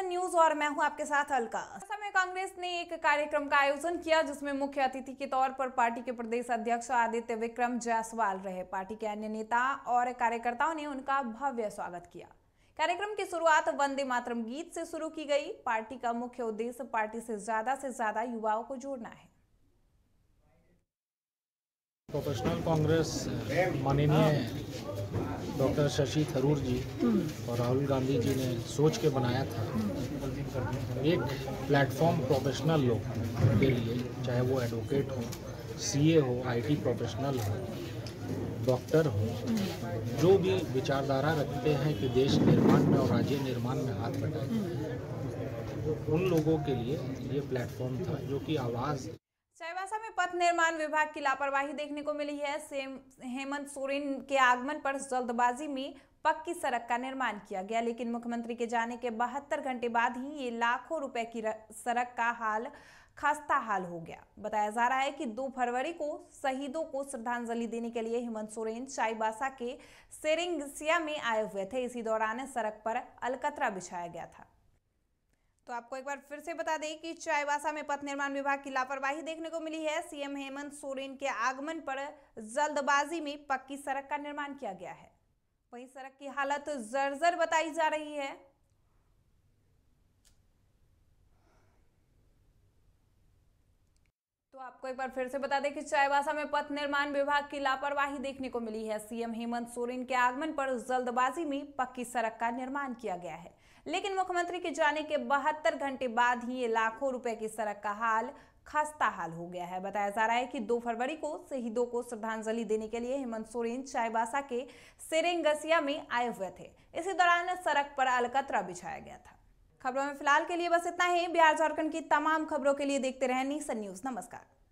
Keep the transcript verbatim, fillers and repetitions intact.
सन news और मैं हूं आपके साथ अलका। समय कांग्रेस ने एक कार्यक्रम का आयोजन किया जिसमें मुख्य अतिथि के तौर पर पार्टी के प्रदेश अध्यक्ष आदित्य विक्रम जायसवाल रहे। पार्टी के अन्य नेता और कार्यकर्ताओं ने उनका भव्य स्वागत किया। कार्यक्रम की शुरुआत वंदे मातरम गीत से शुरू की गई। पार्टी का मुख्य उद्देश्य पार्टी से ज्यादा से ज्यादा युवाओं को जोड़ना है। प्रोफेशनल कांग्रेस माननीय डॉक्टर शशि थरूर जी और राहुल गांधी जी ने सोच के बनाया था। एक प्लेटफॉर्म प्रोफेशनल लोग के लिए, चाहे वो एडवोकेट हो, सीए हो, आईटी प्रोफेशनल हो, डॉक्टर हो, जो भी विचारधारा रखते हैं कि देश निर्माण में और राज्य निर्माण में हाथ बटाएं, उन लोगों के लिए ये प्लेटफॉर्म था जो कि आवाज़। चाईबासा में पथ निर्माण विभाग की लापरवाही देखने को मिली है। सीएम हेमंत सोरेन के आगमन पर जल्दबाजी में पक्की सड़क का निर्माण किया गया, लेकिन मुख्यमंत्री के जाने के बहत्तर घंटे बाद ही ये लाखों रुपए की सड़क का हाल खस्ता हाल हो गया। बताया जा रहा है कि दो फरवरी को शहीदों को श्रद्धांजलि देने के लिए हेमंत सोरेन चाईबासा के सेरेंगसिया में आए हुए थे। इसी दौरान सड़क पर अलकतरा बिछाया गया था। तो आपको एक बार फिर से बता दें कि चाईबासा में पथ निर्माण विभाग की लापरवाही देखने को मिली है। सीएम हेमंत सोरेन के आगमन पर जल्दबाजी में पक्की सड़क का निर्माण किया गया है। वहीं सड़क की हालत जर्जर बताई जा रही है। तो आपको एक बार फिर से बता दें कि चाईबासा में पथ निर्माण विभाग की लापरवाही देखने को मिली है। सीएम हेमंत सोरेन के आगमन पर जल्दबाजी में पक्की सड़क का निर्माण किया गया है, लेकिन मुख्यमंत्री के जाने के बहत्तर घंटे बाद ही ये लाखों रुपए की सड़क का हाल खस्ता हाल हो गया है। बताया जा रहा है कि दो फरवरी को शहीदों को श्रद्धांजलि देने के लिए हेमंत सोरेन चाईबासा के सेरेंगसिया में आए हुए थे। इसी दौरान सड़क पर अलकतरा बिछाया गया था। खबरों में फिलहाल के लिए बस इतना ही। बिहार झारखंड की तमाम खबरों के लिए देखते रहें नी सन न्यूज। नमस्कार।